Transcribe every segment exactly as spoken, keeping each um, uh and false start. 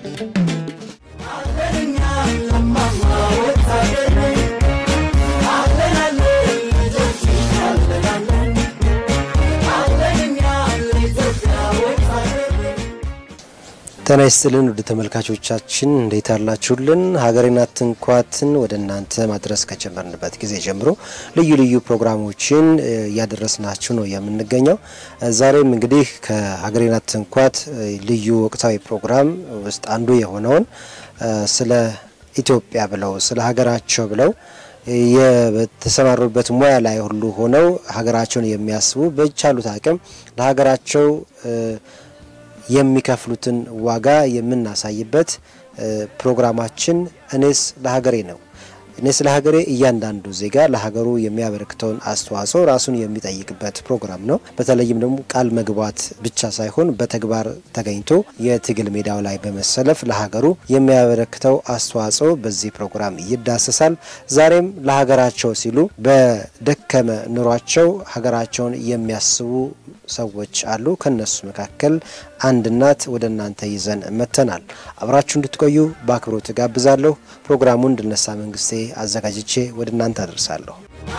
ተናይስልን ወደ ተመልካቾቻችን እንዴት አላችሁልን ሀገሬና ትንኳትን ወደናንተ ማድረስ ከጀመርንበት ጊዜ ጀምሮ ልዩ ልዩ ፕሮግራሞችን ያደረስናችሁ ነው የምንገኘው ዛሬም እንግዲህ ከሀገሬና ትንኳት ልዩ ወቅታዊ ፕሮግራም ውስጥ አንዱ የሆነውን ስለ ኢትዮጵያ ብለው ስለ ሀገራቸው ብለው የተሰማሩበት ሙያ ላይ ሁሉ ሆነው ሀገራቸውን የሚያስቡ በቻሉት አቅም ለሀገራቸው የሚከፍሉትን ዋጋ የምናሳይበት ፕሮግራማችን እኔስ ለሀገሬ ነው እኔስ ለሀገሬ እያንዳንዱ ዜጋ ለሀገሩ የሚያበረክተውን አስተዋጽኦ ራሱን የሚጠይቅበት ፕሮግራም ነው በተለይም ደግሞ ቃል መግባት ብቻ ሳይሆን በተግባር ተገኝቶ የትግል ሜዳው ላይ በመሰለፍ ለሀገሩ የሚያበረክተው አስተዋጽኦ በዚህ ፕሮግራም ይዳሰሳል ዛሬም ለሀገራቸው ሲሉ በደከመ ኑሯቸው ሀገራቸውን የሚያስቡ ሰዎች አሉ ከነሱ መካከል አንድ እናት ወደናንተ ይዘን መተናል አብራችሁ እንድትቆዩ በአክብሮት ጋብዛለሁ ፕሮግራሙን እንድነሳ መንግስቴ አዘጋጅቼ ወደናንተ አደርሳለሁ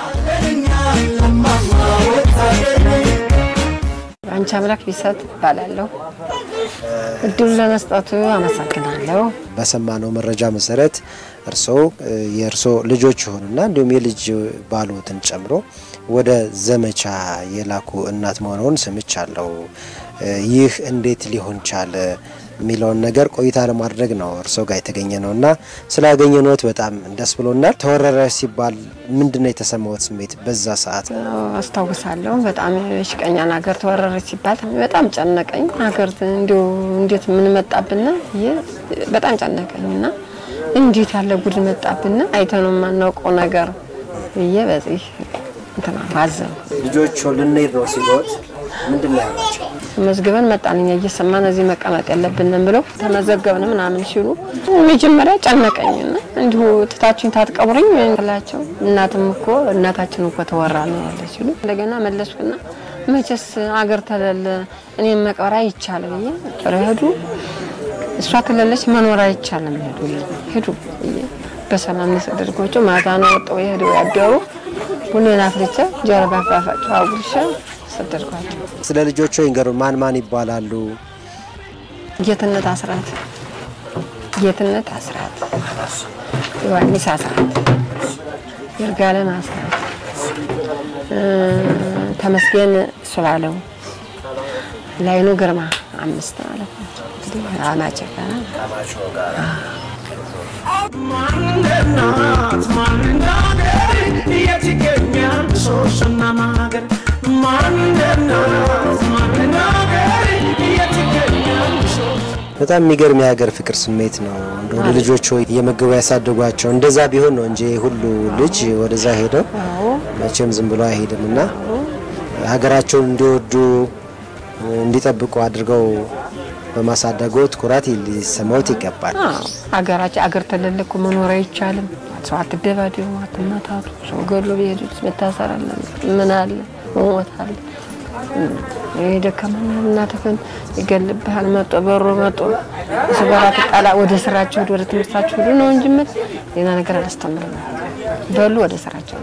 አንቺ አምላክ ቢሰጥ ባላለው እድል ለመስጠቱ አመሰግናለሁ በሰማነው መረጃ መሰረት እርሶ የእርሶ ልጆች ሆኑና እንዲሁም የልጅ ባሎትን ጨምሮ ወደ ዘመቻ የላኩ እናት መሆኑን ሰምቻለሁ ይህ እንዴት ሊሆን ቻለ ሚሊዮን ነገር ቆይታ ለማድረግ ነው እርሶ ጋር የተገኘነውና ስላገኘነዎት በጣም ደስ ብሎናል ተወረረ ሲባል ምንድነው የተሰማው ስሜት በዛ ሰዓት አስተዋውሳለሁ በጣም ሽቀኛ ነገር ተወረረ ሲባል በጣም ጨነቀኝ ሀገር እንዲው እንዴት ምን መጣብና በጣም ጨነቀኝና እንዴት ያለ ጉድ መጣብና አይተነው ማናውቀው ነገር ይየበዚህ እንትና ማዘን ልጆቹ ልንሄድ ነው ሲሉት ምንድነው ያላቸው መዝገበን መጣንኛ እየሰማን እዚህ መቀመጥ ያለብንን ብለው ተመዘገብን ምናምን ሲሉ መጀመሪያ ጨነቀኝና እንዲሁ ትታችሁን ታጥቀብሩኝ እንላቸው እናትም እኮ እናታችን እኮ ተወራ ነው ያለ ሲሉ እንደገና መለስኩና መቼስ አገር ተለለ እኔም መቀበራ ይቻላል ብዬ ረህዱ እሷ ተለለች መኖር አይቻልም ሄዱ ሄዱ በሰላም ተደርጎቸው ማታ ነው ወጣው ይሄዱ ያደሩ ሁሉና ፍልጨ ጀርባ ባፋቸው አውርሻ ሰደርኳቸው ስለ ልጆቹ ይንገሩ ማን ማን ይባላሉ ጌትነት አስራት ጌትነት አስራት ዮሐንስ አስራት ይርጋለም አስራት ተመስገን ሱላለው ላይኑ ግርማ አምስት ማለት ነው አማቸካ አማቾጋ ማንናት ማንናት የትገኛል ሶስና ማገር ማንናት ማንናት የትገኛል በጣም የሚገርም የሀገር ፍቅር ስሜት ነው እንደው ልጆቹ የመገቡ ያሳደጓቸው እንደዛ ቢሆን ነው እንጂ ሁሉ ልጅ ወደዛ ሄደው መቼም ዝም ብሎ አይሄድምና ሀገራቸውን እንዲወዱ እንዲጠብቁ አድርገው በማሳደጎት ኩራት ሊሰማውት ይገባል ሀገራችን አገር ተለለኩ መኖር አይቻልም ሰው አትደባደቡ አትመታቱ ሰው ገሎ ቢሄዱት መታሰራለ ምን አለ ሞት አለ የደከመና እናተፈን ይገልብሃል መጦ በሮ መጦ ሰባራት ቃላ ወደ ስራቸው ወደ ትምህርታቸው ሁሉ ነው እንጂ ምን ሌላ ነገር አስተምረና በሉ ወደ ስራቸው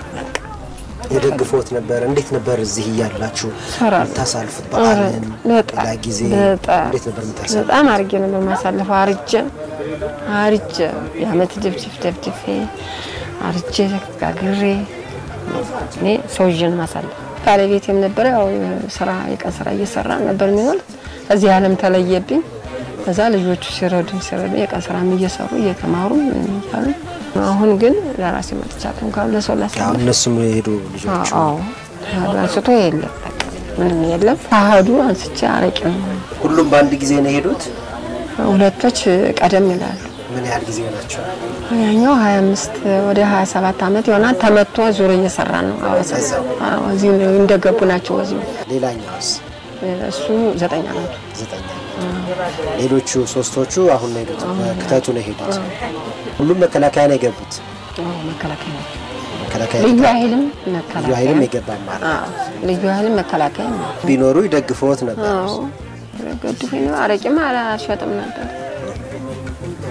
የደግፎት ነበር እንዴት ነበር እዚህ ያላችሁ ታሳልፉት በአለም ለጊዜ እንዴት ነበር ምታሳልፉት በጣም አርጌ ነበር ማሳለፈው አርጀ አርጀ ያመት ድፍድፍ ድፍድፍ አርጀ ጋግሬ እኔ ሶጅን ማሳለፍ ባለቤቴም ነበር ያው ስራ የቀን ስራ እየሰራ ነበር የሚኖር እዚህ ዓለም ተለየብኝ ከዛ ልጆቹ ሲረዱኝ ሲረዱ የቀን ስራም እየሰሩ እየተማሩ ይያሉ አሁን ግን ለራሴ መጥቻለሁ እንኳን ለሰው ላሳው እነሱም ሄዱ ልጆቹ አዎ አንስቶ የለም ምንም የለም ታሃዱ አንስቼ አረቂው ሁሉም በአንድ ጊዜ ነው ሄዱት ሁለቶች ቀደም ይላሉ ምን ያህል ጊዜ ናቸው ያኛው ሃያ አምስት ወደ ሃያ ሰባት አመት ይሆናል ተመቶ ዙር እየሰራ ነው አዋሳ አዎ እዚህ እንደገቡ ናቸው እዚህ ሌላኛውስ እሱ ዘጠኝ አመት ዘጠኝ ሌሎቹ ሶስቶቹ አሁን ነው ሄዱት በክታቱ ነው ሄዱት ሁሉም መከላከያ ነው የገቡት አዎ መከላከያ መከላከያ ልዩ ኃይልም መከላከያ ልዩ ኃይልም የገባ ማለት አዎ ልዩ ኃይልም መከላከያ ቢኖሩ ይደግፉት ነበር አዎ ገድፈኝ ነው አረቂም አላሸጥም ነበር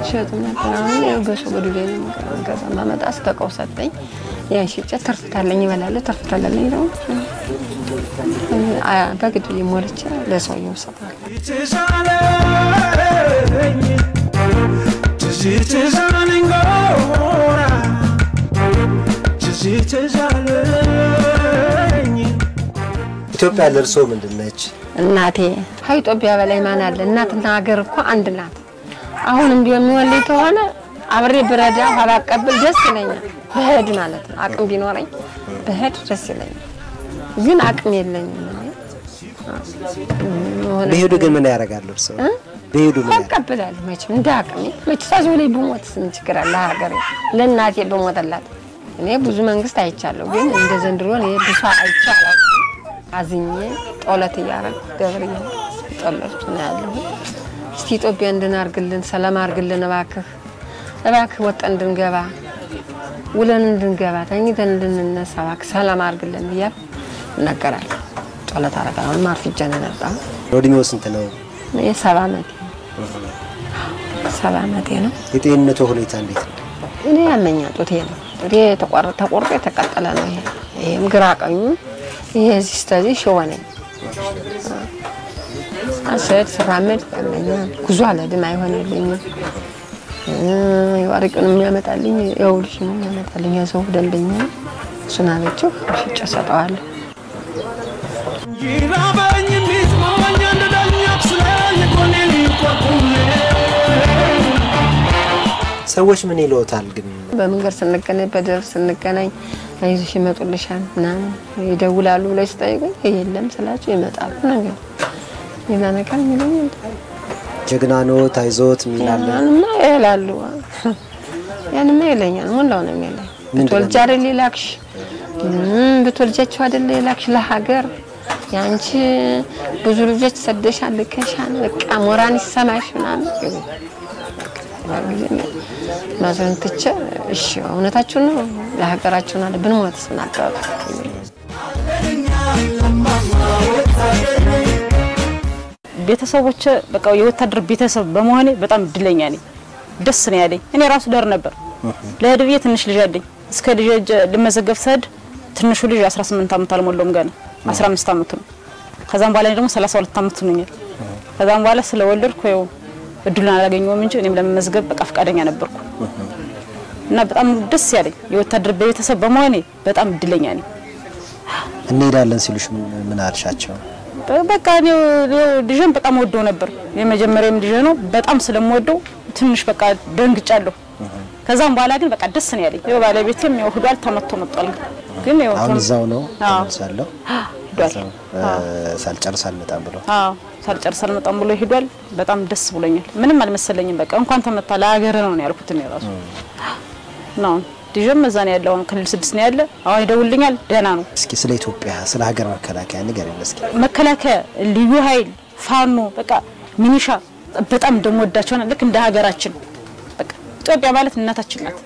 አልሸጥም ነበር አሁን የገሶ ገዱሌ ነው ገዛ ማመጣ አስተቀውሰጠኝ ያን ሽጬ ተርፍታለኝ ይበላል ተርፍታለኝ ነው አ በግድ ሊሞልቻ ለሰውየው ሰጣል ኢትዮጵያ ለርሶ ምንድነች እናቴ ከኢትዮጵያ በላይ ማን አለ እናትና ሀገር እኮ አንድ ናት አሁንም ቢሆን የሚወልይ ከሆነ አብሬ ብረዳ ባላቀብል ደስ ይለኛል በህድ ማለት ነው አቅም ቢኖርኝ በህድ ደስ ይለኛል ግን አቅም የለኝም በሄዱ ግን ምን ያረጋሉ እርሶ በሄዱ ምን ያቀብላል መቼም እንደ አቅሜ መቼ ሳዘው ላይ በሞት ስንችግር አለ ሀገር ለእናቴ በሞተላት እኔ ብዙ መንግስት አይቻለሁ ግን እንደ ዘንድሮ እኔ ብዙ አይቻለሁ አዝኜ ጦለት ያረግ ገብርዬ ጦለት ነው ያለው እስቲ ኢትዮጵያ እንድናርግልን ሰላም አርግልን እባክህ እባክህ ወጣ እንድንገባ ውለን እንድንገባ ተኝተን እንድንነሳ እባክህ ሰላም አርግልን ይያል ነገራል ጦለት አረጋው ማርፍጀነ ነጣ ወዲኛው ስንት ነው የሰባ አመት ሰባ አመት ነው የጤንነቱ ሁኔታ እንዴት ነው እኔ ያመኛ ጦቴ ነው ጦቴ ተቆርጦ ተቆርጦ የተቀጠለ ነው ይሄ ይሄም ግራ ቀኙ ይሄ ሲስተዚህ ሾወነ አሰድ ስራመድ ያመኛ ጉዞ አለ ደም አይሆንልኝ ይዋርቁን የሚያመጣልኝ ያውልሽ ነው የሚያመጣልኝ ያሰው ደንበኛ ሱናበቸው ሽጨ ሰጣዋል ይራባኝ ሚስማኛ እንደዳኛ ስለኝ ኮኔሊ ቆቁም ሰዎች ምን ይሎታል ግን በመንገር ስንገናኝ በደር ስንገናኝ አይዞሽ ይመጡልሻል እና ይደውላሉ ብለው ሲጠይቁኝ የለም ስላቸው ይመጣሉ ነገር ይናነካል ምንም ጀግና ነው ታይዞት ሚላል እና ይላሉ ያንማ ይለኛል ወላው ነው የሚለኝ ብትወልጃሪ ሊላክሽ ብትወልጃቸው አይደል ሊላክሽ ለሀገር ያንቺ ብዙ ልጆች ሰደሻል ልከሻል በቃ ሞራን ይሰማሽ ምናምን ማዘንትቸ እሺ እውነታችሁ ነው ለሀገራችሁ ነው ብንሞትስ ምናቀው ቤተሰቦች በቃ የወታደር ቤተሰብ በመሆኔ በጣም እድለኛ ነኝ ደስ ነው ያለኝ እኔ ራሱ ዳር ነበር ለድብዬ ትንሽ ልጅ አለኝ እስከ ልጅ ለመዘገብ ሰድ ትንሹ ልጅ አስራ ስምንት አመት አልሞላውም ገና አስራ አምስት አመት ነው ከዛም በኋላ ደግሞ ሰላሳ ሁለት አመት ነው ከዛም በኋላ ስለወለድኩ ያው እድሉን አላገኘሁም እንጂ እኔም ለመመዝገብ በቃ ፈቃደኛ ነበርኩ እና በጣም ደስ ያለኝ የወታደር ቤተሰብ በመሆኔ በጣም እድለኛ ነኝ እንሄዳለን ሲሉሽ ምን አልሻቸው በቃ ነው ልጅን በጣም ወደው ነበር የመጀመሪያም ልጅ ነው በጣም ስለምወደው ትንሽ በቃ ደንግጫለሁ ከዛም በኋላ ግን በቃ ደስ ነው ያለኝ የው ባለቤቴም ያው ሁዷል ተመቶ መጥቷል ግን ያው አሁንዛው ነው ተመሳለው ዷል ሳልጨርስ አልመጣም ብሎ አዎ ሳልጨርስ አልመጣም ብሎ ሄዷል በጣም ደስ ብሎኛል ምንም አልመሰለኝም በቃ እንኳን ተመታ ለሀገር ነው ነው ያልኩት ነው ራሱ ነው ዲጀም መዛን ያለው ክልል ስድስት ነው ያለ አሁን ይደውልኛል ደህና ነው እስኪ ስለ ኢትዮጵያ ስለ ሀገር መከላከያ ንገረኝ እስኪ መከላከያ ልዩ ኃይል ፋኖ በቃ ሚኒሻ በጣም እንደምወዳቸው ነው ልክ እንደ ሀገራችን በቃ ኢትዮጵያ ማለት እናታችን ናት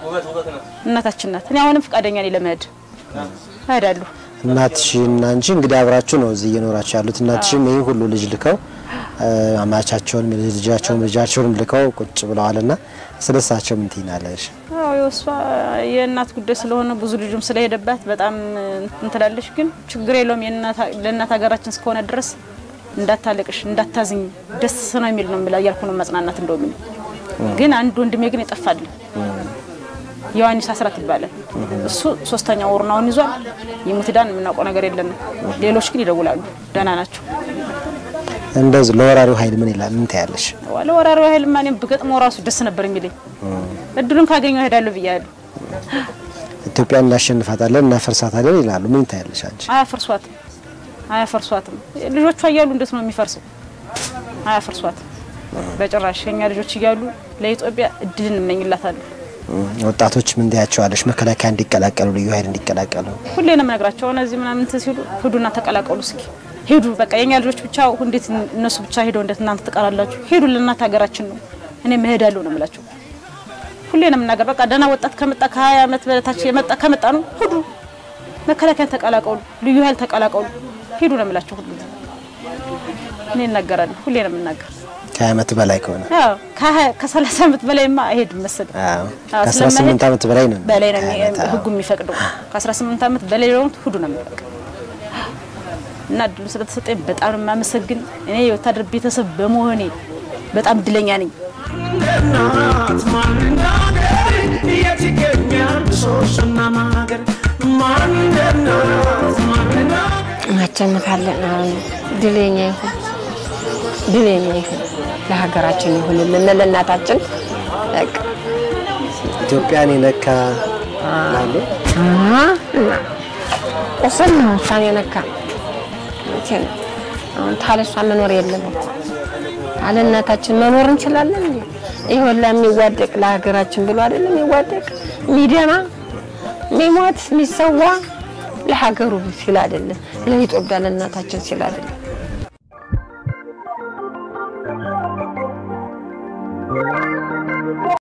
እናታችን ናት እኔ አሁንም ፈቃደኛ ነኝ ለመሄድ አይዳለሁ እናትሽና አንቺ እንግዲህ አብራችሁ ነው እዚህ እየኖራችሁ ያሉት እናትሽም ይሄ ሁሉ ልጅ ልከው አማቻቸውን ልጅያቸውን ልጃቸውን ልከው ቁጭ ብለዋልና ስለሳቸው ምን ትይናለሽ አዎ የሷ የእናት ጉዳይ ስለሆነ ብዙ ልጅም ስለሄደባት በጣም እንትላለሽ ግን ችግር የለውም የእናት ለእናት ሀገራችን እስከሆነ ድረስ እንዳታለቅሽ እንዳታዝኝ ደስ ነው የሚል ነው ብላ ያልኩ ነው መጽናናት እንደውም ግን አንድ ወንድሜ ግን ይጠፋል ዮሐንስ አስራት ይባላል እሱ ሶስተኛ ወርናውን ይዟል ይሙትዳን ምናቆ ነገር የለም ሌሎች ግን ይደውላሉ ደህና ናቸው እንደዚህ ለወራሪው ኃይል ምን ይላል ምን ታያለሽ ለወራሪው ኃይል ማንም በገጥሞ ራሱ ደስ ነበር የሚለኝ እድሉን ካገኘው ሄዳለሁ ብያለሁ ኢትዮጵያ እናሸንፋታለን እናፈርሳታለን ይላሉ ምን ታያለሽ አንቺ አያፈርሷት አያፈርሷት ልጆቿ እያሉ እንዴት ነው የሚፈርሰው አያፈርሷት በጭራሽ የኛ ልጆች እያሉ ለኢትዮጵያ እድልን እንመኝላታለን ወጣቶች ምን ታያቸዋለሽ መከላከያ እንዲቀላቀሉ ልዩ ኃይል እንዲቀላቀሉ ሁሌንም ነግራቸው እነዚህ ምናምን ተሲሉ ሄዱና ተቀላቀሉ እስኪ ሄዱ በቃ የኛ ልጆች ብቻ እንዴት እነሱ ብቻ ሄደው እንዴት እናንተ ተቀላላችሁ ሄዱ ለእናት ሀገራችን ነው እኔ መሄዳለሁ ነው የምላቸው ሁሌንም ነገር በቃ ደና ወጣት ከመጣ ከ20 አመት በታች የመጣ ከመጣ ነው ሄዱ መከላከያ ተቀላቀሉ ልዩ ኃይል ተቀላቀሉ ሄዱ ነው የምላቸው ሁሉ እኔ እናገራለሁ ሁሌንም እናገር ከዓመት በላይ ከሆነ አዎ ከ30 ዓመት በላይማ አይሄድም መሰለኝ አዎ ከ18 ዓመት በላይ ነው በላይ ነው ህጉ የሚፈቅደው ከ18 ዓመት በላይ ነው ሁሉ ነው የሚፈቅደው እና ድሉ ስለተሰጠኝ በጣም ማመሰግን እኔ የወታደር ቤተሰብ በመሆኔ በጣም ድለኛ ነኝ እናት ማንናገር የትገኛል ሶስና ማገር ማንናት ማንናገር ማቸነፋለን ድለኛ ይሁን ድለኛ ይሁን ለሀገራችን ይሁን ለእናታችን በቃ ኢትዮጵያን የነካ አለ አና ቆሰል ነው ታኔ ነካ እንትን አሁን ታለሷ መኖር የለም አለ እናታችን መኖር እንችላለን ይሁን ለሚዋደቅ ለሀገራችን ብሎ አይደለም የሚዋደቅ ሚደማ ሚሞት ሚሰዋ ለሀገሩ ሲል አይደለም ለኢትዮጵያ ለእናታችን ሲል አይደለም